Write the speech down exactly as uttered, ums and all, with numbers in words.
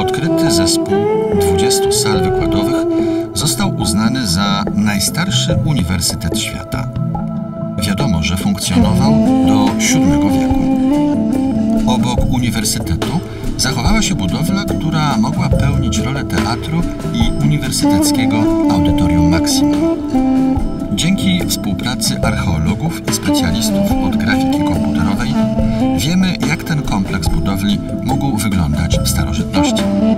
Odkryty zespół dwudziestu sal wykładowych został uznany za najstarszy uniwersytet świata. Wiadomo, że funkcjonował do siódmego wieku. Obok uniwersytetu zachowała się budowla, która mogła pełnić rolę teatru i uniwersyteckiego audytorium Maximum. Dzięki współpracy archeologów i specjalistów od grafiki komputerowej wiemy, jak ten kompleks budowli mógł wyglądać w starożytności.